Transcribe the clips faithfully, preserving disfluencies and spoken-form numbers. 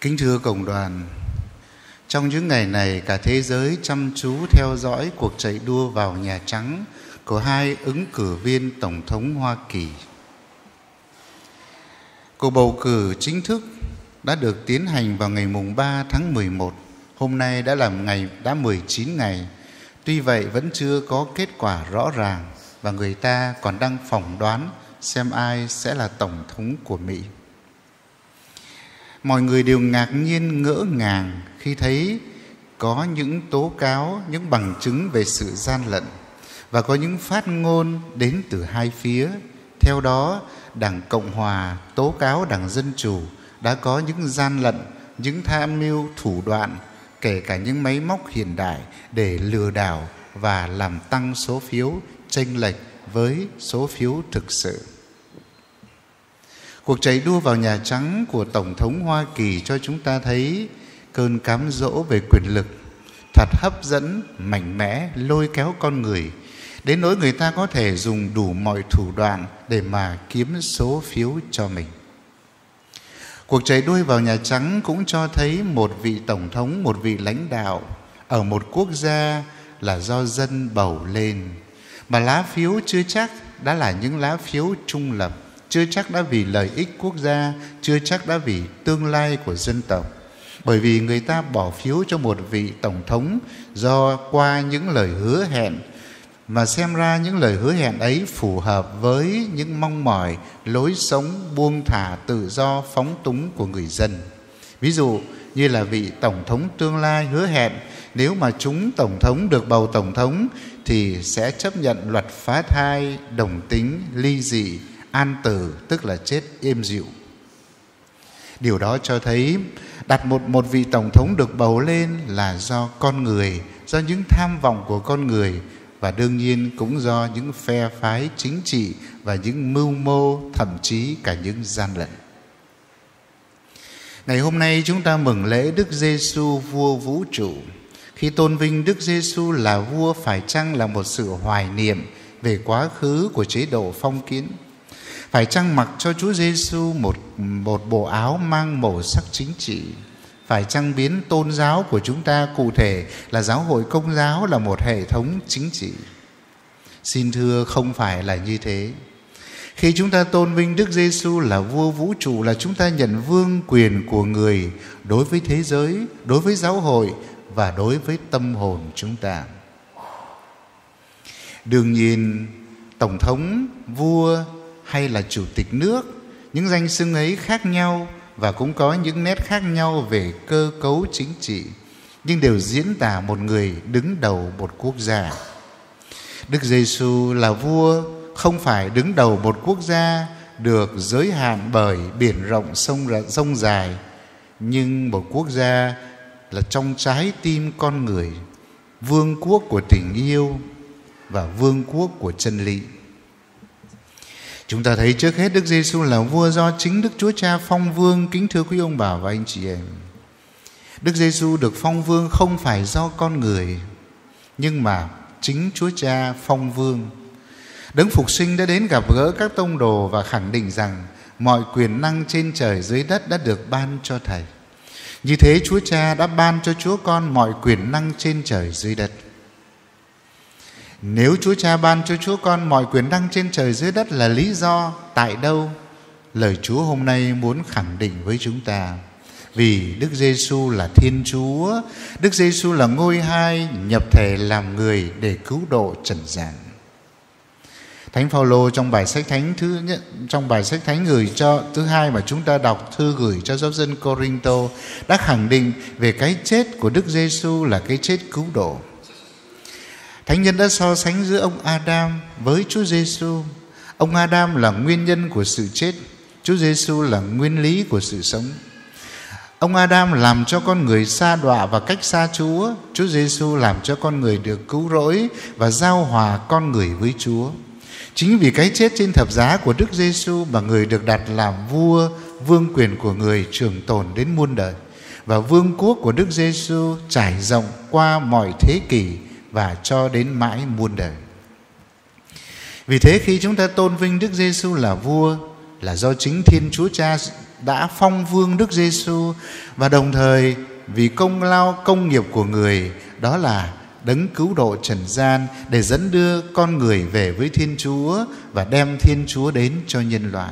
Kính thưa cộng đoàn, trong những ngày này cả thế giới chăm chú theo dõi cuộc chạy đua vào Nhà Trắng của hai ứng cử viên Tổng thống Hoa Kỳ. Cuộc bầu cử chính thức đã được tiến hành vào ngày mùng ba tháng mười một. Hôm nay đã là ngày đã mười chín ngày. Tuy vậy vẫn chưa có kết quả rõ ràng và người ta còn đang phỏng đoán xem ai sẽ là Tổng thống của Mỹ. Mọi người đều ngạc nhiên ngỡ ngàng khi thấy có những tố cáo, những bằng chứng về sự gian lận và có những phát ngôn đến từ hai phía. Theo đó, Đảng Cộng Hòa tố cáo Đảng Dân Chủ đã có những gian lận, những tham mưu thủ đoạn, kể cả những máy móc hiện đại để lừa đảo và làm tăng số phiếu chênh lệch với số phiếu thực sự. Cuộc chạy đua vào Nhà Trắng của Tổng thống Hoa Kỳ cho chúng ta thấy cơn cám dỗ về quyền lực thật hấp dẫn, mạnh mẽ, lôi kéo con người, đến nỗi người ta có thể dùng đủ mọi thủ đoạn để mà kiếm số phiếu cho mình. Cuộc chạy đua vào Nhà Trắng cũng cho thấy một vị Tổng thống, một vị lãnh đạo ở một quốc gia là do dân bầu lên, mà lá phiếu chưa chắc đã là những lá phiếu trung lập, chưa chắc đã vì lợi ích quốc gia, chưa chắc đã vì tương lai của dân tộc. Bởi vì người ta bỏ phiếu cho một vị Tổng thống do qua những lời hứa hẹn, mà xem ra những lời hứa hẹn ấy phù hợp với những mong mỏi, lối sống buông thả, tự do, phóng túng của người dân. Ví dụ như là vị Tổng thống tương lai hứa hẹn nếu mà chúng Tổng thống được bầu Tổng thống thì sẽ chấp nhận luật phá thai, đồng tính, ly dị, an tử, tức là chết êm dịu. Điều đó cho thấy đặt một, một vị Tổng thống được bầu lên là do con người, do những tham vọng của con người, và đương nhiên cũng do những phe phái chính trị và những mưu mô, thậm chí cả những gian lận. Ngày hôm nay chúng ta mừng lễ Đức Giêsu vua vũ trụ. Khi tôn vinh Đức Giêsu là vua phải chăng là một sự hoài niệm về quá khứ của chế độ phong kiến? Phải chăng mặc cho Chúa Giêsu một, một bộ áo mang màu sắc chính trị? Phải chăng biến tôn giáo của chúng ta, cụ thể là giáo hội Công giáo, là một hệ thống chính trị? Xin thưa, không phải là như thế. Khi chúng ta tôn vinh Đức Giêsu là vua vũ trụ là chúng ta nhận vương quyền của người đối với thế giới, đối với giáo hội và đối với tâm hồn chúng ta. Đương nhiên, Tổng thống, vua hay là Chủ tịch nước, những danh xưng ấy khác nhau và cũng có những nét khác nhau về cơ cấu chính trị, nhưng đều diễn tả một người đứng đầu một quốc gia. Đức Giêsu là vua không phải đứng đầu một quốc gia được giới hạn bởi biển rộng sông, sông dài, nhưng một quốc gia là trong trái tim con người, vương quốc của tình yêu và vương quốc của chân lý. Chúng ta thấy trước hết Đức Giêsu là vua do chính Đức Chúa Cha phong vương. Kính thưa quý ông bà và anh chị em, Đức Giêsu được phong vương không phải do con người, nhưng mà chính Chúa Cha phong vương. Đấng Phục Sinh đã đến gặp gỡ các tông đồ và khẳng định rằng mọi quyền năng trên trời dưới đất đã được ban cho Thầy. Như thế Chúa Cha đã ban cho Chúa Con mọi quyền năng trên trời dưới đất. Nếu Chúa Cha ban cho Chúa Con mọi quyền năng trên trời dưới đất là lý do tại đâu? Lời Chúa hôm nay muốn khẳng định với chúng ta. Vì Đức Giêsu là Thiên Chúa, Đức Giêsu là ngôi hai nhập thể làm người để cứu độ trần gian. Thánh Phaolô trong bài sách thánh thứ nhất, trong bài sách thánh gửi cho thứ hai mà chúng ta đọc, thư gửi cho giáo dân Cô-rinh-tô, đã khẳng định về cái chết của Đức Giêsu là cái chết cứu độ. Thánh nhân đã so sánh giữa ông Adam với Chúa Giêsu. Ông Adam là nguyên nhân của sự chết, Chúa Giêsu là nguyên lý của sự sống. Ông Adam làm cho con người sa đọa và cách xa Chúa, Chúa Giêsu làm cho con người được cứu rỗi và giao hòa con người với Chúa. Chính vì cái chết trên thập giá của Đức Giêsu mà người được đặt làm vua, vương quyền của người trường tồn đến muôn đời, và vương quốc của Đức Giêsu trải rộng qua mọi thế kỷ và cho đến mãi muôn đời. Vì thế khi chúng ta tôn vinh Đức Giêsu là vua là do chính Thiên Chúa Cha đã phong vương Đức Giêsu, và đồng thời vì công lao công nghiệp của người, đó là đấng cứu độ trần gian để dẫn đưa con người về với Thiên Chúa và đem Thiên Chúa đến cho nhân loại.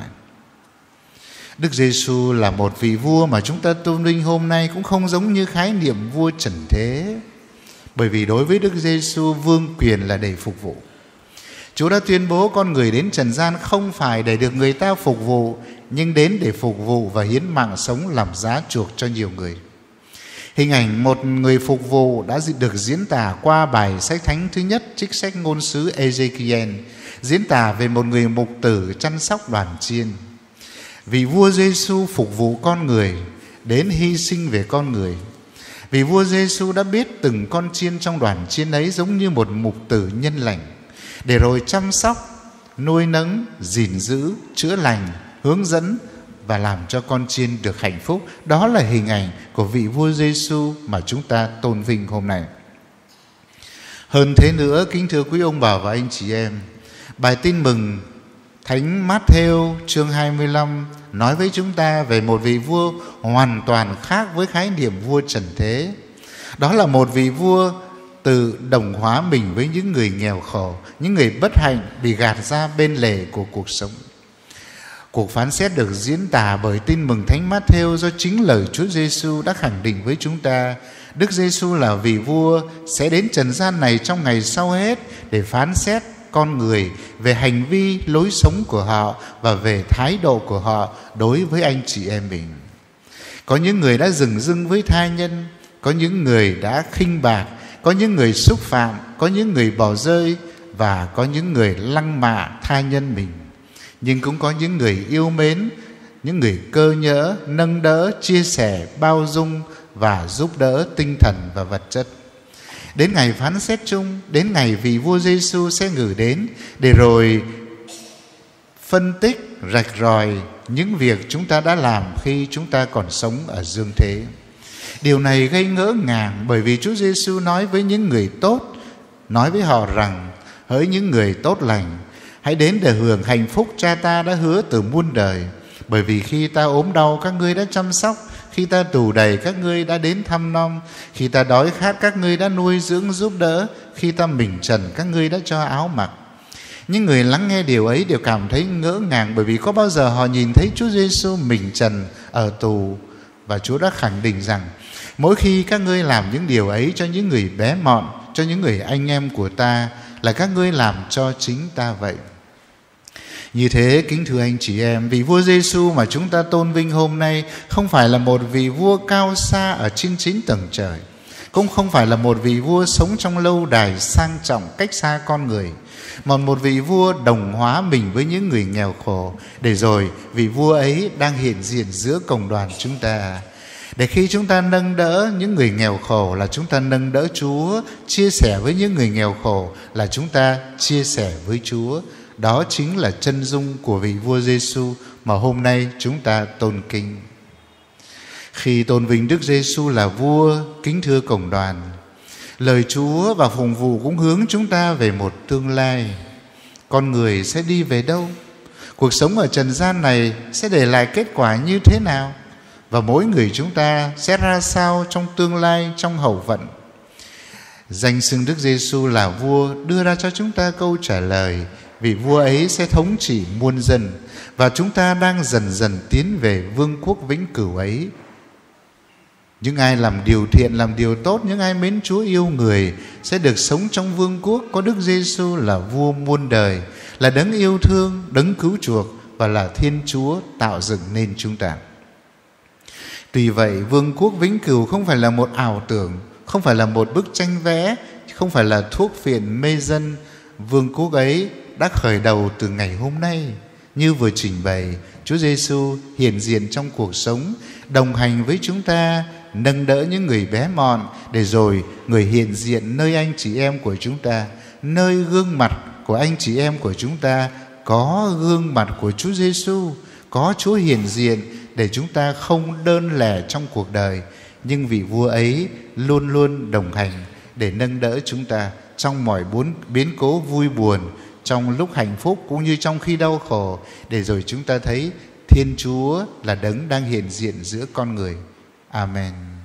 Đức Giêsu là một vị vua mà chúng ta tôn vinh hôm nay cũng không giống như khái niệm vua trần thế. Bởi vì đối với Đức Giêsu, vương quyền là để phục vụ. Chúa đã tuyên bố con người đến trần gian không phải để được người ta phục vụ, nhưng đến để phục vụ và hiến mạng sống làm giá chuộc cho nhiều người. Hình ảnh một người phục vụ đã được diễn tả qua bài sách thánh thứ nhất, trích sách ngôn sứ Ê-giê-ki-ên, diễn tả về một người mục tử chăm sóc đoàn chiên. Vị vua Giêsu phục vụ con người, đến hy sinh về con người. Vì vua Giêsu đã biết từng con chiên trong đoàn chiên ấy giống như một mục tử nhân lành, để rồi chăm sóc, nuôi nấng, gìn giữ, chữa lành, hướng dẫn và làm cho con chiên được hạnh phúc. Đó là hình ảnh của vị vua Giêsu mà chúng ta tôn vinh hôm nay. Hơn thế nữa, kính thưa quý ông bà và anh chị em, bài tin mừng Thánh Mát-thêu chương hai mươi lăm nói với chúng ta về một vị vua hoàn toàn khác với khái niệm vua trần thế. Đó là một vị vua tự đồng hóa mình với những người nghèo khổ, những người bất hạnh bị gạt ra bên lề của cuộc sống. Cuộc phán xét được diễn tả bởi tin mừng Thánh Mát-thêu do chính lời Chúa Giêsu đã khẳng định với chúng ta. Đức Giêsu là vị vua sẽ đến trần gian này trong ngày sau hết để phán xét con người về hành vi, lối sống của họ và về thái độ của họ đối với anh chị em mình. Có những người đã dửng dưng với tha nhân, có những người đã khinh bạc, có những người xúc phạm, có những người bỏ rơi và có những người lăng mạ tha nhân mình. Nhưng cũng có những người yêu mến, những người cơ nhỡ, nâng đỡ, chia sẻ, bao dung và giúp đỡ tinh thần và vật chất. Đến ngày phán xét chung, đến ngày vị vua Giêsu sẽ ngự đến để rồi phân tích, rạch ròi những việc chúng ta đã làm khi chúng ta còn sống ở dương thế. Điều này gây ngỡ ngàng bởi vì Chúa Giêsu nói với những người tốt, nói với họ rằng: hỡi những người tốt lành, hãy đến để hưởng hạnh phúc Cha ta đã hứa từ muôn đời. Bởi vì khi ta ốm đau, các ngươi đã chăm sóc; khi ta tù đầy, các ngươi đã đến thăm nom; khi ta đói khát, các ngươi đã nuôi dưỡng giúp đỡ; khi ta mình trần, các ngươi đã cho áo mặc. Những người lắng nghe điều ấy đều cảm thấy ngỡ ngàng, bởi vì có bao giờ họ nhìn thấy Chúa Giêsu mình trần ở tù. Và Chúa đã khẳng định rằng mỗi khi các ngươi làm những điều ấy cho những người bé mọn, cho những người anh em của ta, là các ngươi làm cho chính ta vậy. Như thế, kính thưa anh chị em, vị vua Giêsu mà chúng ta tôn vinh hôm nay không phải là một vị vua cao xa ở trên chín tầng trời, cũng không phải là một vị vua sống trong lâu đài sang trọng cách xa con người, mà một vị vua đồng hóa mình với những người nghèo khổ, để rồi vị vua ấy đang hiện diện giữa cộng đoàn chúng ta. Để khi chúng ta nâng đỡ những người nghèo khổ là chúng ta nâng đỡ Chúa, chia sẻ với những người nghèo khổ là chúng ta chia sẻ với Chúa. Đó chính là chân dung của vị vua Giêsu mà hôm nay chúng ta tôn kính. Khi tôn vinh Đức Giêsu là vua, kính thưa cộng đoàn, lời Chúa và phụng vụ cũng hướng chúng ta về một tương lai. Con người sẽ đi về đâu? Cuộc sống ở trần gian này sẽ để lại kết quả như thế nào? Và mỗi người chúng ta sẽ ra sao trong tương lai, trong hậu vận? Danh xưng Đức Giêsu là vua đưa ra cho chúng ta câu trả lời. Vị vua ấy sẽ thống trị muôn dân, và chúng ta đang dần dần tiến về vương quốc vĩnh cửu ấy. Những ai làm điều thiện, làm điều tốt, những ai mến Chúa yêu người sẽ được sống trong vương quốc có Đức Giêsu là vua muôn đời, là đấng yêu thương, đấng cứu chuộc và là Thiên Chúa tạo dựng nên chúng ta. Tuy vậy, vương quốc vĩnh cửu không phải là một ảo tưởng, không phải là một bức tranh vẽ, không phải là thuốc phiện mê dân. Vương quốc ấy đã khởi đầu từ ngày hôm nay. Như vừa trình bày, Chúa Giêsu hiện diện trong cuộc sống, đồng hành với chúng ta, nâng đỡ những người bé mọn, để rồi người hiện diện nơi anh chị em của chúng ta, nơi gương mặt của anh chị em của chúng ta có gương mặt của Chúa Giêsu, có Chúa hiện diện, để chúng ta không đơn lẻ trong cuộc đời, nhưng vị vua ấy luôn luôn đồng hành để nâng đỡ chúng ta trong mọi bốn biến cố vui buồn, trong lúc hạnh phúc cũng như trong khi đau khổ, để rồi chúng ta thấy Thiên Chúa là đấng đang hiện diện giữa con người. Amen.